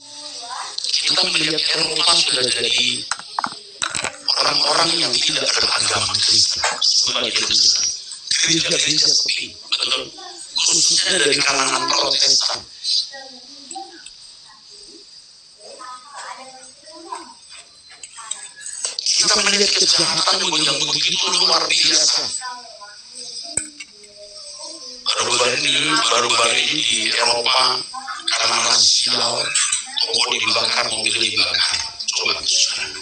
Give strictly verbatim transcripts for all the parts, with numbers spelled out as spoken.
Kita melihat Eropa sudah jadi orang-orang yang tidak beragama Kristen sebagai besar. Gereja-gereja sepi, betul. Khususnya dari kalangan Protestan. Kita melihat kejahatan yang begitu luar biasa. Baru-baru ini, baru-baru ini di Eropa karena rasial, toko dibakar, mobil dibakar. Coba saudara.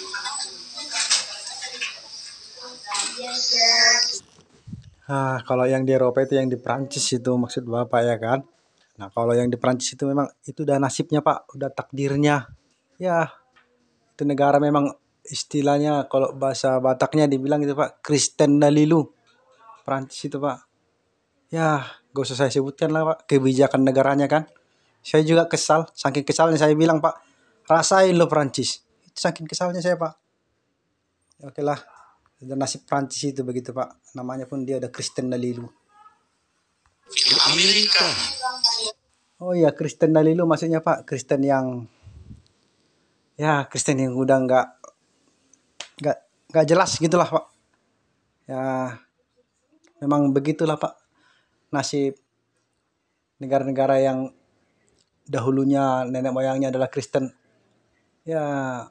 Ah, kalau yang di Eropa itu yang di Prancis itu maksud Bapak ya kan? Nah, kalau yang di Prancis itu memang itu udah nasibnya Pak, udah takdirnya. Ya, itu negara memang istilahnya kalau bahasa Bataknya dibilang itu Pak, Kristen Dalilu. Prancis itu Pak. Ya, gak usah saya sebutkan lah Pak, kebijakan negaranya kan. Saya juga kesal, saking kesalnya saya bilang Pak, rasain lo Prancis. Saking kesalnya saya Pak. Oke lah, dan nasib Prancis itu begitu Pak. Namanya pun dia udah Kristen Dalilu. Di Amerika. Oh iya, Kristen Dalilu maksudnya Pak, Kristen yang ya Kristen yang udah nggak nggak nggak jelas gitulah Pak. Ya memang begitulah Pak nasib negara-negara yang dahulunya nenek moyangnya adalah Kristen. Ya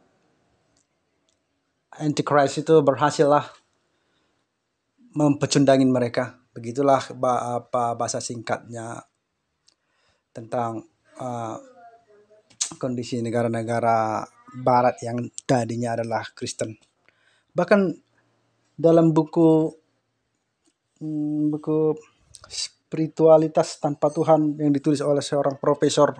Antichrist itu berhasil lah mempecundangin mereka. Begitulah apa bahasa singkatnya tentang uh, kondisi negara-negara Barat yang tadinya adalah Kristen. Bahkan dalam buku hmm, buku Spiritualitas Tanpa Tuhan yang ditulis oleh seorang profesor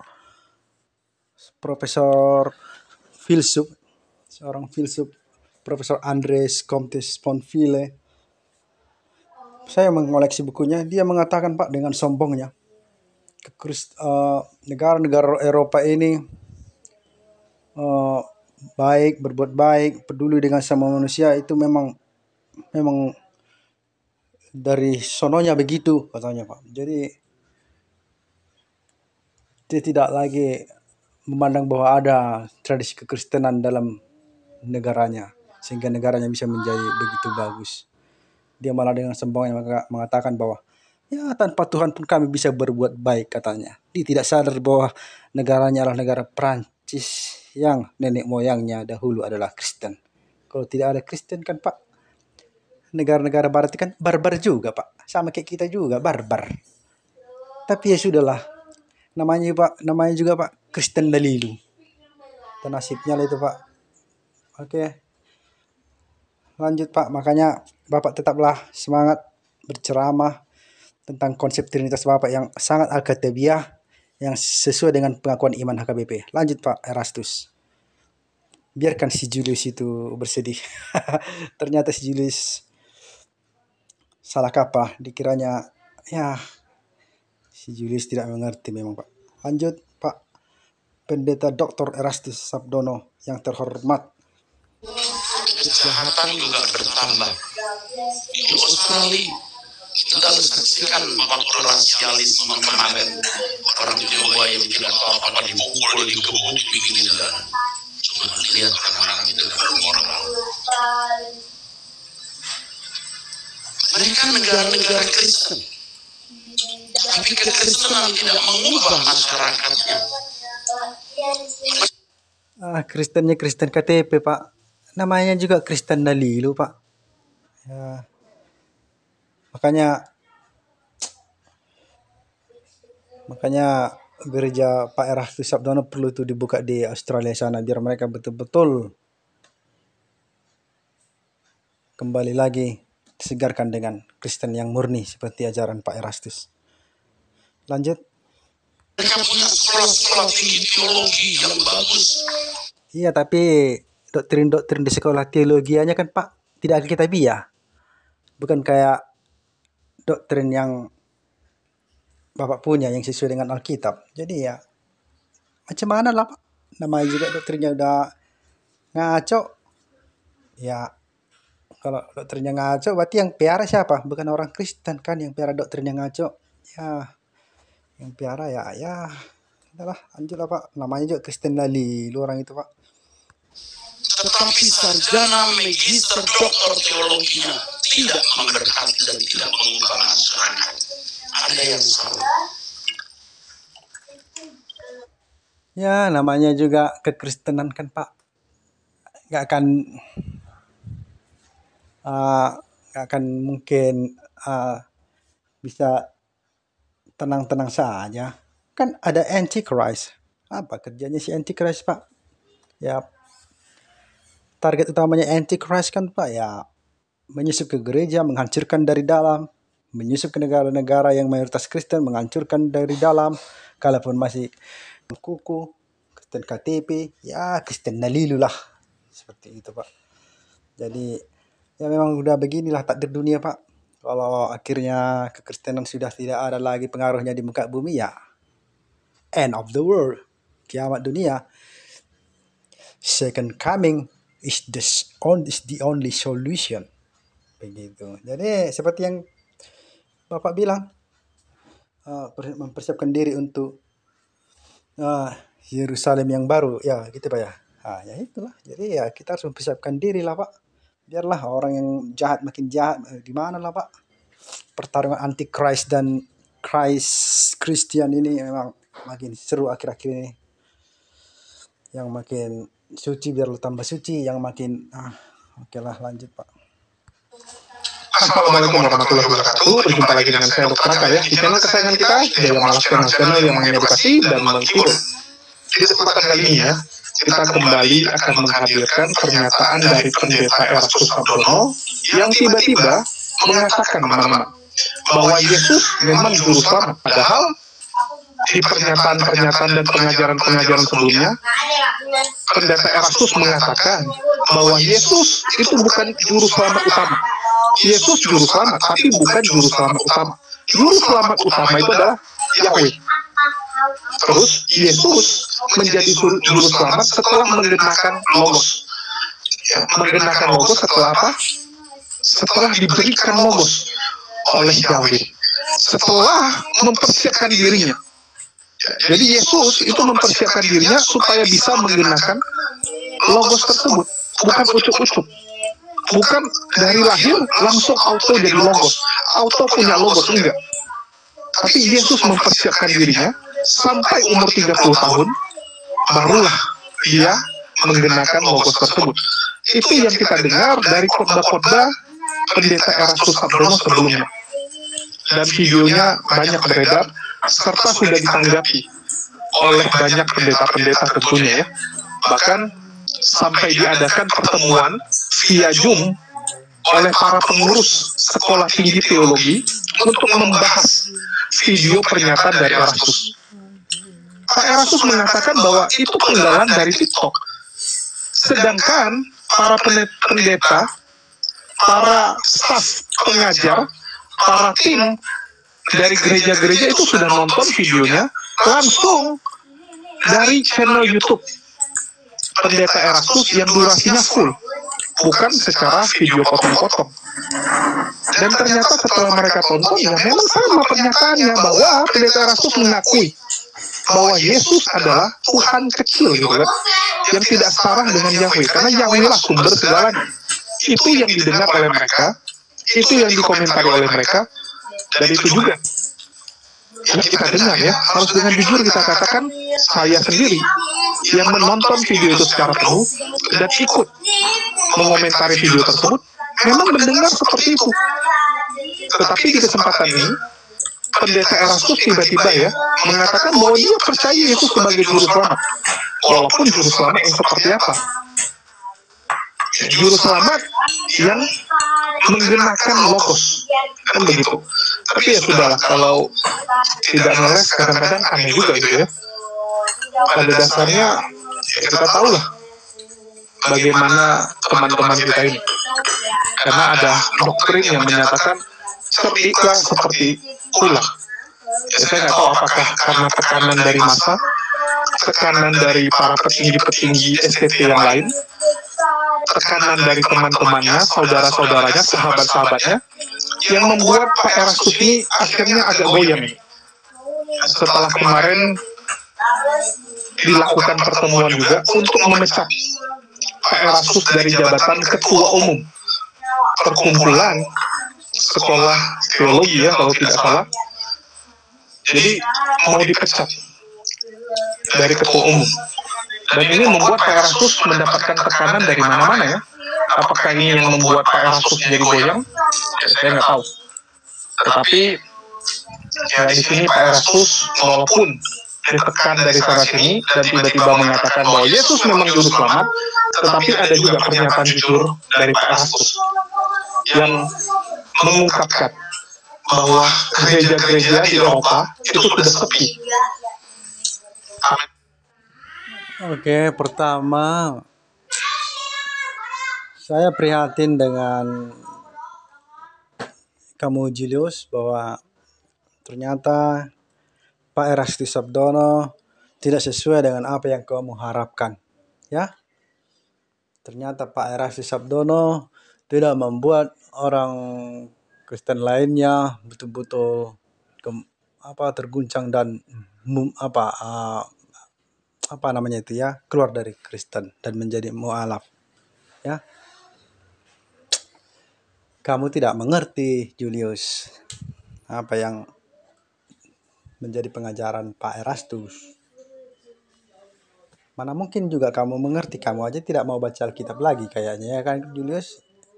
profesor filsuf, seorang filsuf, Profesor Andres Comtes Sponville. Saya mengoleksi bukunya. Dia mengatakan Pak dengan sombongnya, uh, negara-negara Eropa ini uh, baik, berbuat baik, peduli dengan sama manusia itu memang memang dari sononya begitu katanya Pak. Jadi dia tidak lagi memandang bahwa ada tradisi kekristenan dalam negaranya sehingga negaranya bisa menjadi begitu bagus. Dia malah dengan sombongnya mengatakan bahwa ya tanpa Tuhan pun kami bisa berbuat baik katanya. Dia tidak sadar bahwa negaranya adalah negara Prancis yang nenek moyangnya dahulu adalah Kristen. Kalau tidak ada Kristen kan Pak, negara-negara Barat kan barbar juga Pak, sama kayak kita juga barbar. Tapi ya sudahlah, namanya Pak, namanya juga Pak Kristen Dalilu. Dan nasibnya lah itu Pak. Oke, lanjut Pak. Makanya Bapak tetaplah semangat berceramah tentang konsep Trinitas Bapak yang sangat alkitabiah, yang sesuai dengan pengakuan iman H K B P. Lanjut Pak Erastus. Biarkan si Julius itu bersedih. Ternyata si Julius salah kaprah. Dikiranya ya si Julius tidak mengerti memang Pak. Lanjut Pak Pendeta Doktor Erastus Sabdono yang terhormat. Kejahatan juga bertambah. Di Australia kita saksikan waktu rasialisme kemarin, orang Jawa yang tidak tahu apa dipukul, digebuk, dibikin jalan. Coba lihat orang-orang itu orang-orang. Mereka negara-negara Kristen, tapi kekristenan tidak mengubah masyarakatnya. Ah, Kristennya Kristen K T P Pak. Namanya juga Kristen Dalilu Pak. Ya. Makanya makanya gereja Pak Erastus Sabdono perlu itu dibuka di Australia sana biar mereka betul-betul kembali lagi disegarkan dengan Kristen yang murni seperti ajaran Pak Erastus. Lanjut. Mereka punya sekolah-sekolah tinggi teologi yang bagus. Iya, tapi doktrin-doktrin di sekolah teologianya kan Pak tidak alkitabiah. Bukan kayak doktrin yang Bapak punya yang sesuai dengan Alkitab. Jadi ya macam mana lah Pak. Namanya juga doktrinnya udah ngaco. Ya kalau doktrinnya ngaco berarti yang piara siapa? Bukan orang Kristen kan yang piara doktrin yang ngaco. Ya yang piara ya ya Adalah, lanjutlah Pak. Namanya juga Kristen Lali, lu orang itu Pak. Tetapi sarjana, magister, doktor teologinya tidak memberkati dan tidak mengubah masyarakat. Ada yang salah. Ya, namanya juga kekristenan kan Pak. Gak akan uh, gak akan mungkin uh, bisa tenang-tenang saja. Kan ada Antichrist. Apa kerjanya si Antichrist Pak? Ya, target utamanya Antichrist kan Pak ya menyusup ke gereja, menghancurkan dari dalam, menyusup ke negara-negara yang mayoritas Kristen, menghancurkan dari dalam. Kalaupun masih kuku, Kristen K T P, ya Kristen Nalilu lah. Seperti itu Pak. Jadi ya memang udah beginilah takdir dunia Pak. Kalau akhirnya kekristenan sudah tidak ada lagi pengaruhnya di muka bumi, ya end of the world, kiamat dunia. Second coming is the is the only solution. Begitu. Jadi seperti yang Bapak bilang, uh, mempersiapkan diri untuk uh, Yerusalem yang baru, ya gitu Pak ya. Nah, ya itulah. Jadi ya kita harus mempersiapkan diri lah Pak. Biarlah orang yang jahat makin jahat, di mana lah Pak. Pertarungan Antichrist dan Christ Christian ini memang makin seru akhir-akhir ini. Yang makin suci biar lu tambah suci, yang makin ah, oke lah lanjut Pak. Assalamualaikum warahmatullahi wabarakatuh. Berjumpa lagi dengan saya Dokter Raka ya di channel kesayangan kita, Jaya Malas Channel yang mengedukasi dan menghibur. Di kesempatan kali ini ya, kita kembali akan menghadirkan pernyataan dari Pendeta Erastus Sabdono yang tiba-tiba mengatakan teman-teman bahwa Yesus memang juru selamat. Padahal di pernyataan-pernyataan dan pengajaran-pengajaran sebelumnya, Pendeta Erastus mengatakan bahwa Yesus itu bukan juru selamat utama. Yesus juru selamat, tapi bukan juru selamat utama. Juru selamat utama itu adalah Yahweh. Terus Yesus menjadi juru selamat setelah menggenakan logos. Ya, menggenakan logos setelah apa? Setelah diberikan logos oleh Yahweh. Setelah mempersiapkan dirinya. Jadi Yesus itu mempersiapkan dirinya supaya bisa menggunakan logos tersebut, bukan ucup-ucup, bukan dari lahir langsung auto jadi logos, auto punya logos, enggak. Tapi Yesus mempersiapkan dirinya sampai umur tiga puluh tahun, barulah dia menggunakan logos tersebut. Itu yang kita dengar dari khotbah-khotbah Pendeta Erastus Sabdono sebelumnya. Dan videonya banyak beredar, serta sudah ditanggapi oleh banyak pendeta-pendeta tentunya ya. Bahkan sampai diadakan pertemuan via Zoom oleh para pengurus sekolah tinggi teologi untuk membahas video pernyataan dari Erastus. Pak Erastus mengatakan bahwa itu penggalan dari TikTok. Sedangkan para pendeta, para staf pengajar, para tim dari gereja-gereja itu sudah nonton videonya langsung dari channel YouTube Pendeta Erastus yang durasinya full, bukan secara video potong-potong. Dan ternyata setelah mereka tonton, ya memang sama pernyataannya bahwa Pendeta Erastus mengakui bahwa Yesus adalah Tuhan kecil gitu kan, yang tidak setara dengan Yahweh, karena Yahweh lah sumber segalanya. Itu yang didengar oleh mereka, itu yang dikomentari oleh mereka, dan itu juga yang kita dengar ya. Harus dengan jujur kita katakan, saya sendiri yang menonton video itu secara penuh dan ikut mengomentari video tersebut, memang mendengar seperti itu. Tetapi di kesempatan ini, Pendeta Erastus tiba-tiba ya mengatakan bahwa dia percaya Yesus sebagai juru selamat, walaupun juru selamat yang seperti apa? Juru selamat yang menggunakan logos, kan begitu. Tapi ya sudahlah, kalau tidak ngeles kadang-kadang aneh juga itu ya. Pada dasarnya ya kita tahu lah bagaimana teman-teman kita ini, karena ada doktrin yang menyatakan seperti A seperti ulah. Ya, saya nggak tahu apakah karena tekanan dari massa, tekanan dari para petinggi-petinggi S T T yang lain, tekanan dari teman-temannya, saudara-saudaranya, sahabat-sahabatnya, yang membuat Pak Erastus ini akhirnya agak goyang. Setelah kemarin dilakukan pertemuan juga untuk memecat Pak Erastus dari jabatan Ketua Umum Perkumpulan Sekolah Teologi ya kalau tidak salah. Jadi mau dipecat dari Ketua Umum. Dan ini membuat Pak Erastus mendapatkan tekanan dari mana-mana ya. Apakah ini yang membuat Pak Erastus jadi goyang? Ya, saya nggak tahu. Tetapi ya di sini Pak Erastus walaupun ditekan dari sana sini dan tiba-tiba mengatakan bahwa Yesus memang juru selamat, tetapi ada juga pernyataan jujur dari Pak Erastus yang mengungkapkan bahwa gereja-gereja di Eropa itu sudah sepi. Oke, pertama saya prihatin dengan kamu Julius bahwa ternyata Pak Erastus Sabdono tidak sesuai dengan apa yang kamu harapkan, ya. Ternyata Pak Erastus Sabdono tidak membuat orang Kristen lainnya betul-betul ke- apa terguncang dan mum- apa uh, apa namanya itu ya, keluar dari Kristen dan menjadi mualaf, ya. Kamu tidak mengerti Julius apa yang menjadi pengajaran Pak Erastus. Mana mungkin juga kamu mengerti, kamu aja tidak mau baca Alkitab lagi kayaknya ya kan Julius.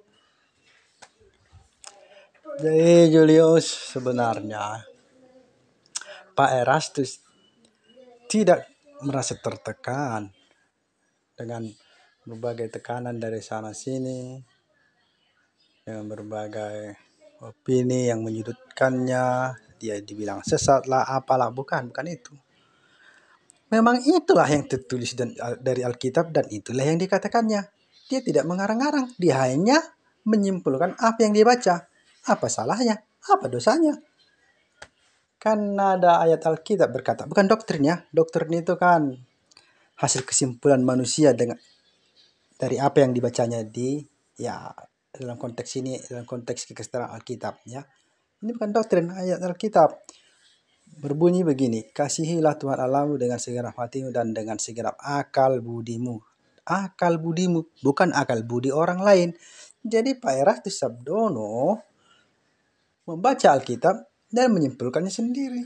Jadi Julius, sebenarnya Pak Erastus tidak merasa tertekan dengan berbagai tekanan dari sana sini, dengan berbagai opini yang menyudutkannya, dia dibilang sesat lah, apalah, bukan, bukan itu. Memang itulah yang tertulis dan, dari Alkitab dan itulah yang dikatakannya. Dia tidak mengarang-arang, dia hanya menyimpulkan apa yang dia baca. Apa salahnya? Apa dosanya? Karena ada ayat Alkitab berkata, bukan doktrinnya, doktrin itu kan hasil kesimpulan manusia dengan dari apa yang dibacanya di ya dalam konteks ini, dalam konteks kekristenan Alkitab ya. Ini bukan doktrin, ayat Alkitab berbunyi begini, kasihilah Tuhan Allahmu dengan segenap hatimu dan dengan segenap akal budimu. Akal budimu, bukan akal budi orang lain. Jadi Pak Erastus Sabdono membaca Alkitab dan menyimpulkannya sendiri.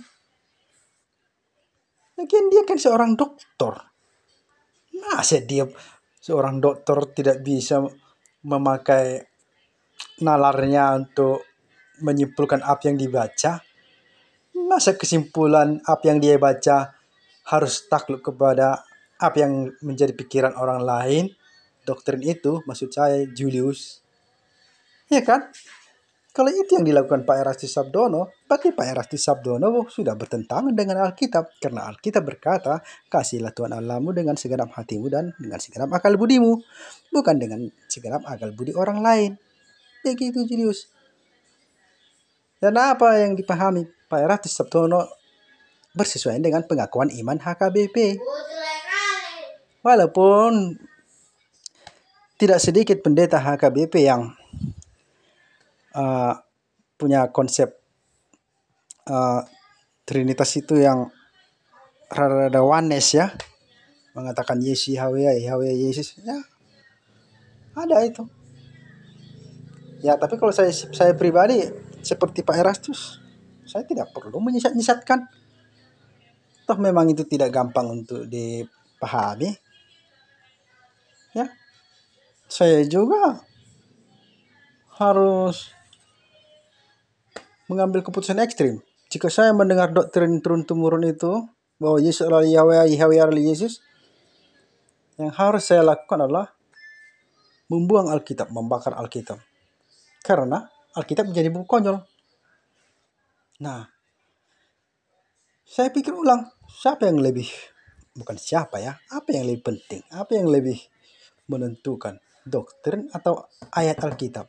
Lagian dia kan seorang doktor. Masa dia seorang dokter tidak bisa memakai nalarnya untuk menyimpulkan apa yang dibaca? Masa kesimpulan apa yang dia baca harus takluk kepada apa yang menjadi pikiran orang lain? Doktrin itu maksud saya Julius. Ya kan? Kalau itu yang dilakukan Pak Erastus Sabdono, berarti Pak Erastus Sabdono sudah bertentangan dengan Alkitab. Karena Alkitab berkata, kasihilah Tuhan Allahmu dengan segenap hatimu dan dengan segenap akal budimu. Bukan dengan segenap akal budi orang lain. Begitu Julius. Dan apa yang dipahami Pak Erastus Sabdono bersesuaian dengan pengakuan iman H K B P. Walaupun tidak sedikit pendeta H K B P yang Uh, punya konsep uh, Trinitas itu yang rada-rada oneness ya, mengatakan Yesus Yahweh, Yahweh Yesus ya, ada itu ya. Tapi kalau saya saya pribadi seperti Pak Erastus, saya tidak perlu menyesat-nyesatkan, toh memang itu tidak gampang untuk dipahami ya. Saya juga harus mengambil keputusan ekstrim. Jika saya mendengar doktrin turun-temurun itu bahwa Yesus adalah Yahweh, Yahweh adalah Yesus, yang harus saya lakukan adalah membuang Alkitab, membakar Alkitab. Karena Alkitab menjadi buku konyol. Nah, saya pikir ulang, siapa yang lebih, bukan siapa ya, apa yang lebih penting, apa yang lebih menentukan, doktrin atau ayat Alkitab?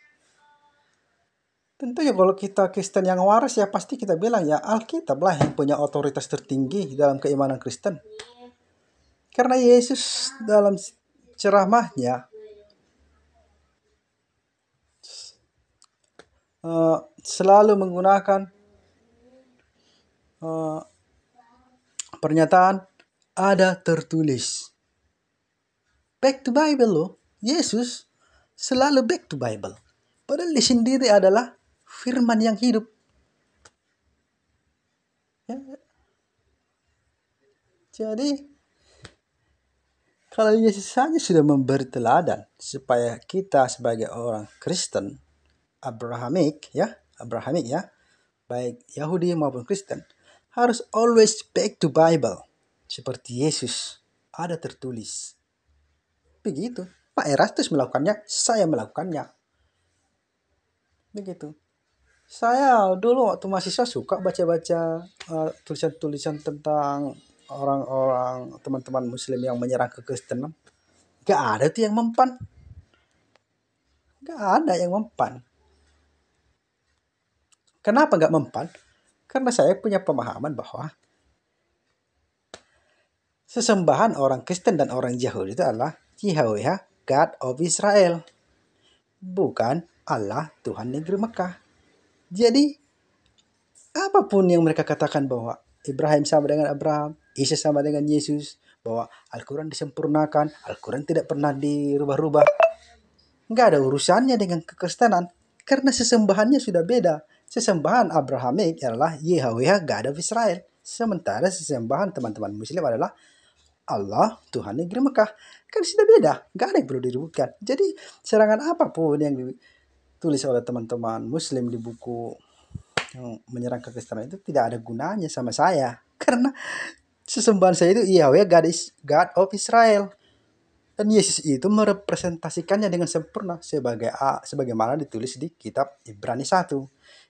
Tentunya kalau kita Kristen yang waras ya pasti kita bilang ya Alkitab lah yang punya otoritas tertinggi dalam keimanan Kristen. Karena Yesus dalam ceramahnya uh, selalu menggunakan uh, pernyataan ada tertulis. Back to Bible loh. Yesus selalu back to Bible. Padahal dia sendiri adalah firman yang hidup. Ya. Jadi, kalau Yesus saja sudah memberi teladan supaya kita sebagai orang Kristen, Abrahamik ya, Abrahamik ya, baik Yahudi maupun Kristen, harus always back to Bible. Seperti Yesus ada tertulis. Begitu. Pak Erastus melakukannya, saya melakukannya. Begitu. Saya dulu waktu mahasiswa suka baca-baca uh, tulisan-tulisan tentang orang-orang, teman-teman muslim yang menyerang kekristenan. Gak ada tuh yang mempan. Gak ada yang mempan. Kenapa gak mempan? Karena saya punya pemahaman bahwa sesembahan orang Kristen dan orang Yahudi itu adalah Yahweh, God of Israel. Bukan Allah, Tuhan negeri Mekah. Jadi, apapun yang mereka katakan bahwa Ibrahim sama dengan Abraham, Isa sama dengan Yesus, bahwa Al-Quran disempurnakan, Al-Quran tidak pernah dirubah-rubah. Nggak ada urusannya dengan kekristenan, karena sesembahannya sudah beda. Sesembahan Abrahamik adalah Yahweh, God of Israel. Sementara sesembahan teman-teman Muslim adalah Allah, Tuhan negeri Mekah. Kan sudah beda, nggak ada yang perlu diributkan. Jadi serangan apapun yang ditulis oleh teman-teman Muslim di buku yang menyerang kekristenan itu tidak ada gunanya sama saya. Karena sesembahan saya itu Yahweh, God, is, God of Israel. Dan Yesus itu merepresentasikannya dengan sempurna sebagai A, sebagaimana ditulis di kitab Ibrani satu.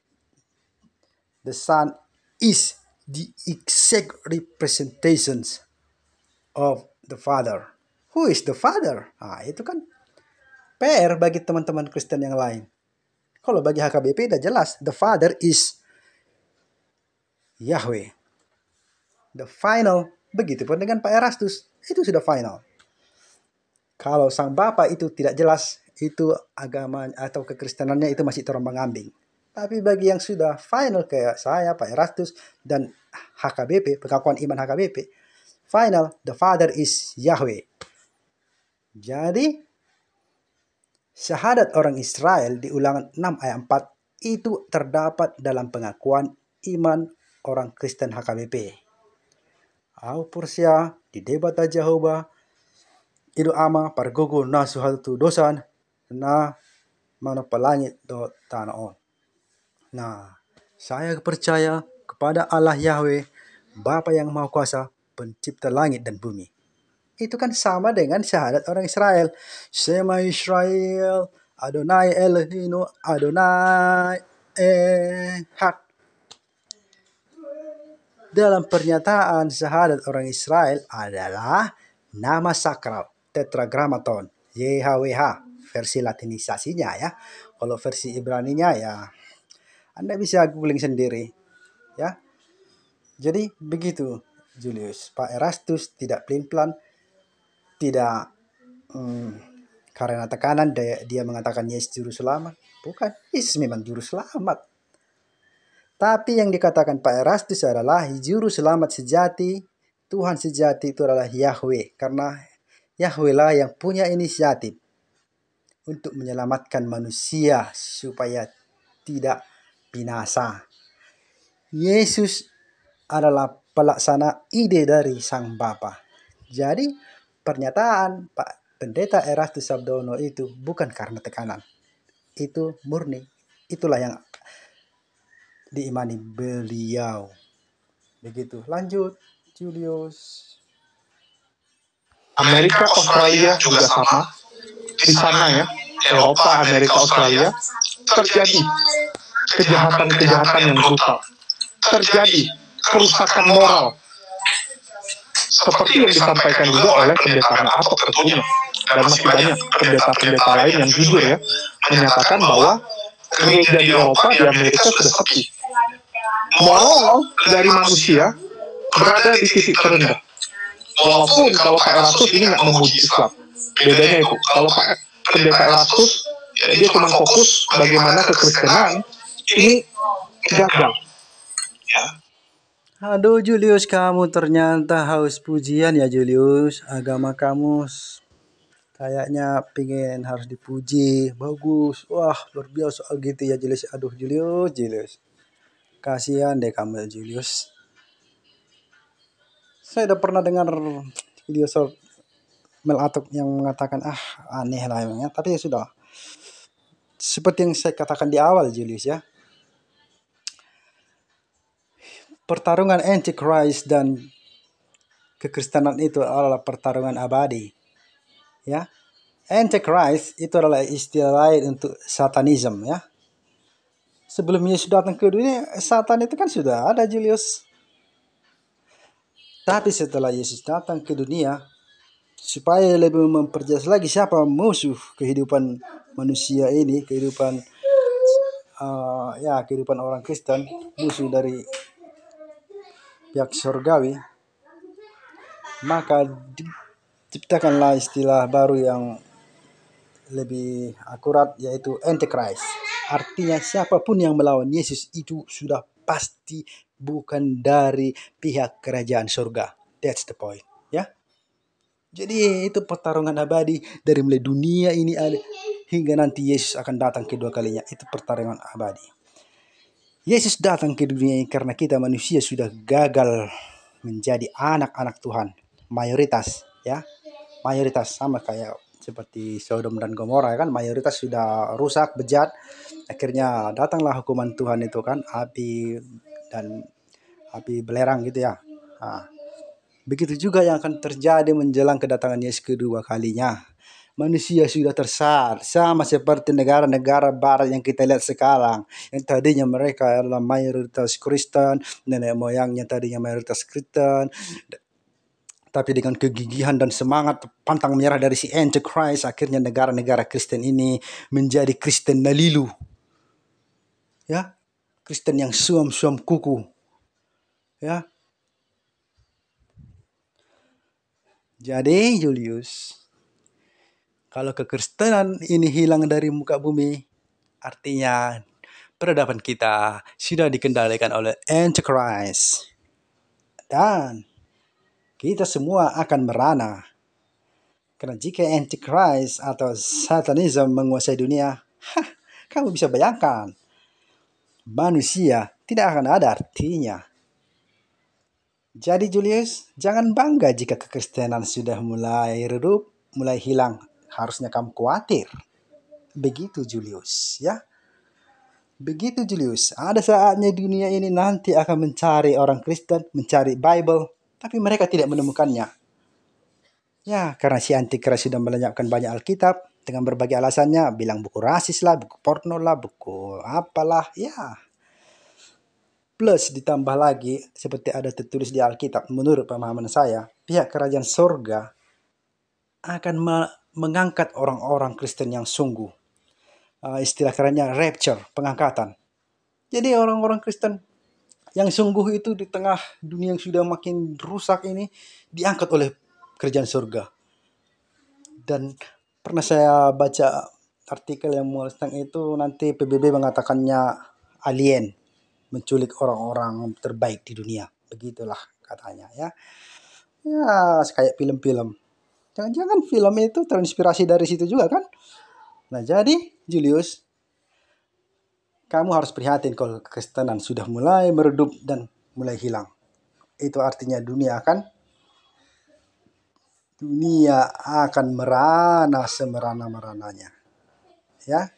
The Son is the exact representations of the Father. Who is the Father? Nah, itu kan P R bagi teman-teman Kristen yang lain. Kalau bagi H K B P udah jelas, the Father is Yahweh. The final, begitupun dengan Pak Erastus, itu sudah final. Kalau sang Bapa itu tidak jelas, itu agama atau kekristenannya itu masih terombang-ambing. Tapi bagi yang sudah final kayak saya, Pak Erastus, dan H K B P, pengakuan iman H K B P, final, the Father is Yahweh. Jadi, syahadat orang Israel di Ulangan enam ayat empat itu terdapat dalam pengakuan iman orang Kristen H K B P. Au Persia, di debata Jehovah, itu ama pargogo na suhatu dosan na mana pelangit do tanah. Nah, saya percaya kepada Allah Yahweh, Bapa yang Maha Kuasa, pencipta langit dan bumi. Itu kan sama dengan syahadat orang Israel. Shema Israel, Adonai Elohim, Adonai Echad. Dalam pernyataan syahadat orang Israel adalah nama sakral, tetragrammaton, Y H W H, versi latinisasinya ya. Kalau versi Ibraninya ya, Anda bisa googling sendiri. Ya. Jadi begitu, Julius. Pak Erastus tidak pelin-pelan, tidak hmm, karena tekanan dia, dia mengatakan Yesus juru selamat. Bukan, Yesus memang juru selamat. Tapi yang dikatakan Pak Erastus adalah juru selamat sejati, Tuhan sejati itu adalah Yahweh. Karena Yahweh lah yang punya inisiatif untuk menyelamatkan manusia supaya tidak binasa. Yesus adalah pelaksana ide dari Sang Bapa. Jadi pernyataan Pak Pendeta Erastus Sabdono itu bukan karena tekanan. Itu murni. Itulah yang diimani beliau. Begitu. Lanjut, Julius. Amerika, Australia juga sama. Di sana ya, Eropa, Amerika, Australia, terjadi kejahatan-kejahatan yang brutal. Terjadi kerusakan moral. Seperti yang disampaikan juga oleh pendeta Apok tentunya. Dan masih banyak pendeta-pendeta lain yang jujur ya, menyatakan bahwa gereja di Eropa, di Amerika sudah sepi. Moral dari manusia berada di titik terendah. Walaupun kalau Pak Erastus ini nggak memuji Islam. Bedanya itu, kalau Pak Pendeta Erastus, ya dia cuma fokus bagaimana kekristenan ini gagal. Ya. Aduh Julius, kamu ternyata haus pujian ya Julius. Agama kamu s- kayaknya pengen harus dipuji. Bagus. Wah, luar biasa soal gitu ya Julius. Aduh Julius, Julius. Kasihan deh kamu ya, Julius. Saya udah pernah dengar video soal Mel Atok yang mengatakan ah aneh lah emangnya. Tapi ya sudah. Seperti yang saya katakan di awal Julius ya. Pertarungan Antichrist dan kekristenan itu adalah pertarungan abadi. Ya. Antichrist itu adalah istilah lain untuk satanism ya. Sebelum Yesus datang ke dunia, Satan itu kan sudah ada Julius. Tapi setelah Yesus datang ke dunia, supaya lebih memperjelas lagi siapa musuh kehidupan manusia ini, kehidupan uh, ya kehidupan orang Kristen, musuh dari pihak surgawi, maka diciptakanlah istilah baru yang lebih akurat yaitu Antichrist. Artinya siapapun yang melawan Yesus itu sudah pasti bukan dari pihak kerajaan surga. That's the point, ya. Jadi itu pertarungan abadi dari mulai dunia ini ada hingga nanti Yesus akan datang kedua kalinya. Itu pertarungan abadi. Yesus datang ke dunia ini karena kita manusia sudah gagal menjadi anak-anak Tuhan. Mayoritas, ya. Mayoritas sama kayak seperti Sodom dan Gomora kan, mayoritas sudah rusak, bejat. Akhirnya datanglah hukuman Tuhan itu kan, api dan api belerang gitu ya. Nah, begitu juga yang akan terjadi menjelang kedatangan Yesus kedua kalinya. Manusia sudah tersesat, sama seperti negara-negara barat yang kita lihat sekarang. Yang tadinya mereka adalah mayoritas Kristen, nenek moyangnya tadinya mayoritas Kristen. Tapi dengan kegigihan dan semangat pantang menyerah dari si Antichrist, akhirnya negara-negara Kristen ini menjadi Kristen nalilu. Ya, Kristen yang suam-suam kuku. Ya. Jadi Julius, kalau kekristenan ini hilang dari muka bumi, artinya peradaban kita sudah dikendalikan oleh Antichrist. Dan kita semua akan merana. Karena jika Antichrist atau Satanism menguasai dunia, hah, kamu bisa bayangkan, manusia tidak akan ada artinya. Jadi Julius, jangan bangga jika kekristenan sudah mulai redup, mulai hilang. Harusnya kamu khawatir. Begitu Julius, ya. Begitu Julius. Ada saatnya dunia ini nanti akan mencari orang Kristen, mencari Bible, tapi mereka tidak menemukannya. Ya, karena si Antikris sudah melenyapkan banyak Alkitab dengan berbagai alasannya, bilang buku rasis lah, buku porno lah, buku apalah, ya. Plus ditambah lagi, seperti ada tertulis di Alkitab, menurut pemahaman saya, pihak kerajaan sorga akan me- mengangkat orang-orang Kristen yang sungguh. Uh, istilah kerennya rapture, pengangkatan. Jadi orang-orang Kristen yang sungguh itu di tengah dunia yang sudah makin rusak ini, diangkat oleh kerajaan surga. Dan pernah saya baca artikel yang tentang itu, nanti P B B mengatakannya alien menculik orang-orang terbaik di dunia. Begitulah katanya ya. Ya, kayak film-film. Jangan-jangan film itu terinspirasi dari situ juga kan? Nah, jadi Julius, kamu harus prihatin kalau kekristenan sudah mulai meredup dan mulai hilang. Itu artinya dunia akan dunia akan merana semerana-merananya. Ya.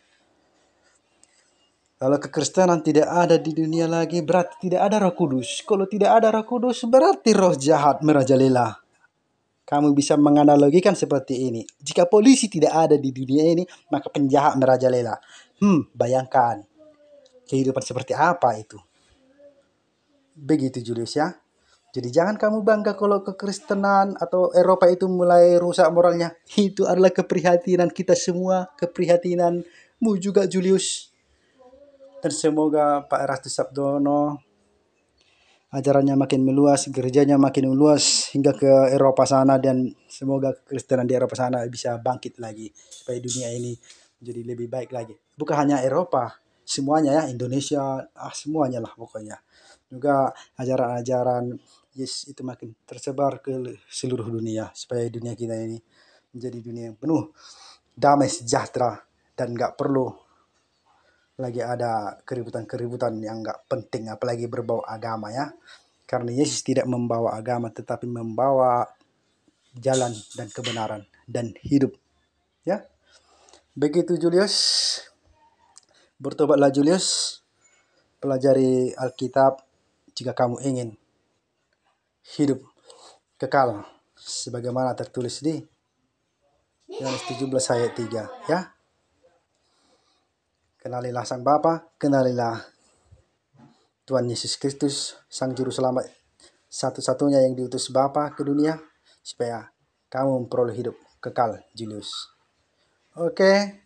Kalau kekristenan tidak ada di dunia lagi, berarti tidak ada Roh Kudus. Kalau tidak ada Roh Kudus, berarti roh jahat merajalela. Kamu bisa menganalogikan seperti ini. Jika polisi tidak ada di dunia ini, maka penjahat merajalela. Hmm, bayangkan. Kehidupan seperti apa itu? Begitu Julius ya. Jadi jangan kamu bangga kalau kekristenan atau Eropa itu mulai rusak moralnya. Itu adalah keprihatinan kita semua. Keprihatinanmu juga Julius. Dan semoga Pak Erastus Sabdono ajarannya makin meluas, gerejanya makin meluas hingga ke Eropa sana, dan semoga kekristenan di Eropa sana bisa bangkit lagi supaya dunia ini menjadi lebih baik lagi. Bukan hanya Eropa, semuanya ya, Indonesia, ah semuanya lah pokoknya. Juga ajaran-ajaran Yesus itu makin tersebar ke seluruh dunia supaya dunia kita ini menjadi dunia yang penuh damai sejahtera dan nggak perlu lagi ada keributan-keributan yang nggak penting, apalagi berbau agama ya. Karena Yesus tidak membawa agama, tetapi membawa jalan dan kebenaran dan hidup. Ya, begitu Julius. Bertobatlah Julius. Pelajari Alkitab jika kamu ingin hidup kekal sebagaimana tertulis di Yohanes tujuh belas ayat tiga ya. Kenalilah Sang Bapa, kenalilah Tuhan Yesus Kristus, Sang Juru Selamat satu-satunya yang diutus Bapa ke dunia supaya kamu memperoleh hidup kekal, Julius. Oke.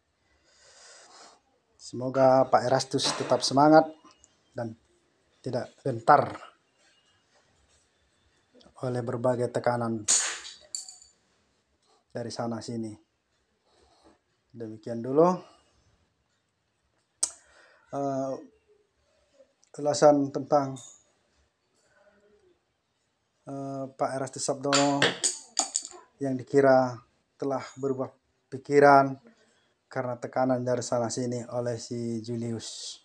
Semoga Pak Erastus tetap semangat dan tidak gentar oleh berbagai tekanan dari sana sini. Demikian dulu uh, ulasan tentang uh, Pak Erastus Sabdono yang dikira telah berubah pikiran karena tekanan dari sana sini oleh si Julius.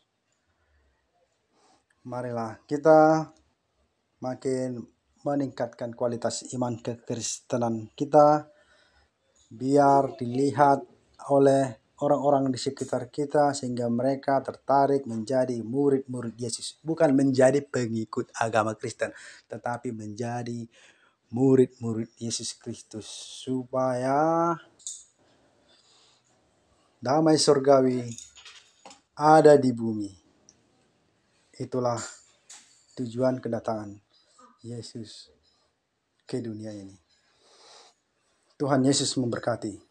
Marilah kita makin meningkatkan kualitas iman kekristenan kita biar dilihat oleh orang-orang di sekitar kita sehingga mereka tertarik menjadi murid-murid Yesus, bukan menjadi pengikut agama Kristen, tetapi menjadi murid-murid Yesus Kristus supaya damai surgawi ada di bumi. Itulah tujuan kedatangan Yesus ke dunia ini. Tuhan Yesus memberkati.